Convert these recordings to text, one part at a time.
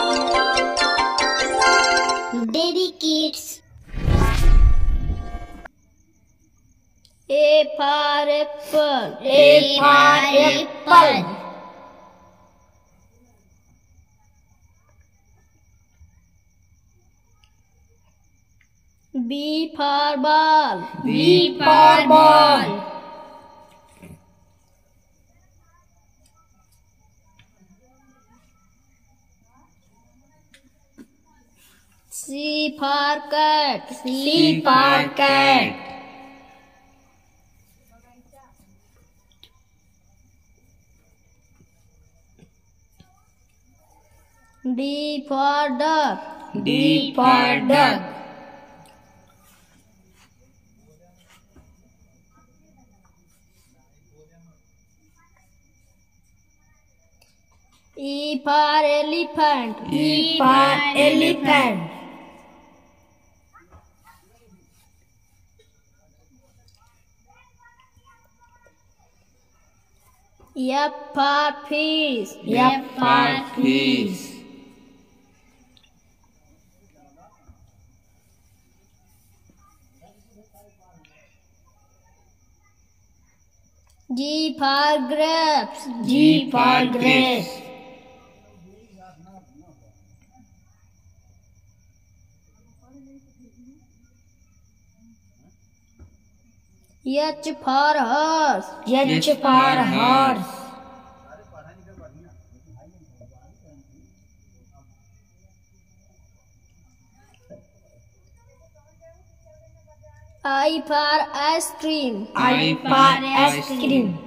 Dedicates. A for apple. A for apple. B for ball. B for ball. C for cat. C for cat. D for duck. D for duck. E for elephant. E for elephant. F for fish. F for fish. G for grapes. G for grapes. H for horse. H for horse. I for ice cream. I for ice cream.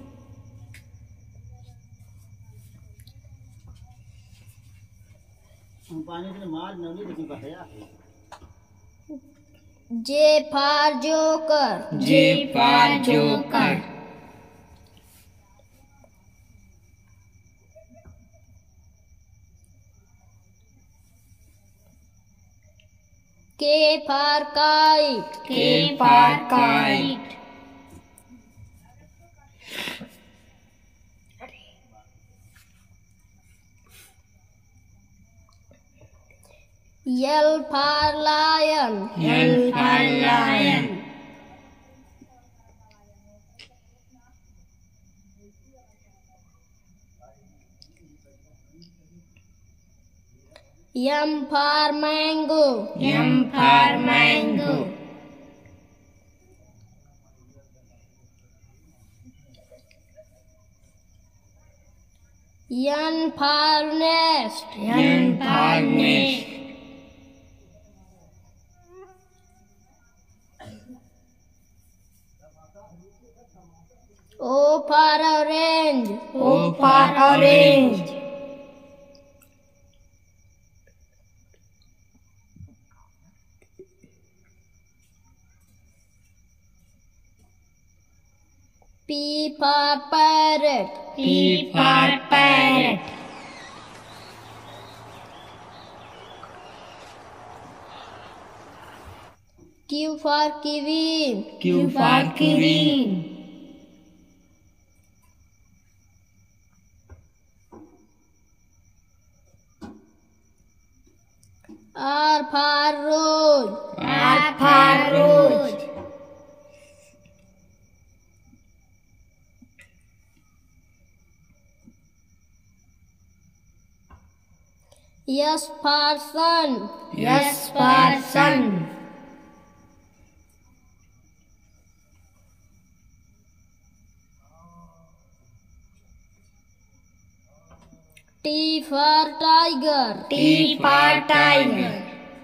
J for joker. J for joker. K for kite. K for kite. L for lion. L for lion. M for mango. M for mango. N for nest. N for nest. O for orange. O for orange. P for parrot. P for parrot. Q for kiwi. Q for kiwi. R for rose. R for rose. S for sun. S for sun. T for tiger. T for tiger.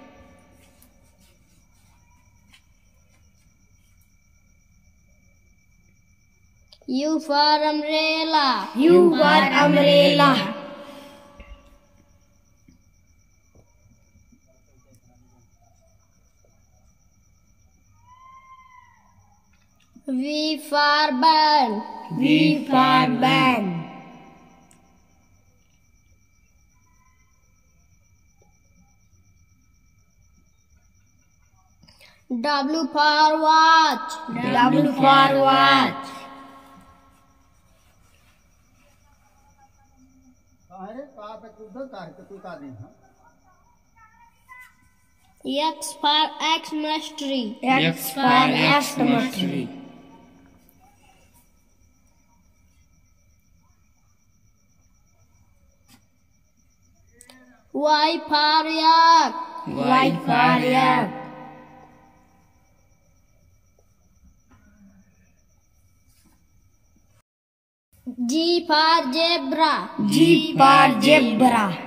U for umbrella. U for umbrella. V for van. V for van. W for watch. W for watch. X for X nursery. X for X nursery. Y for yak. Y for yak. G for zebra. G for zebra.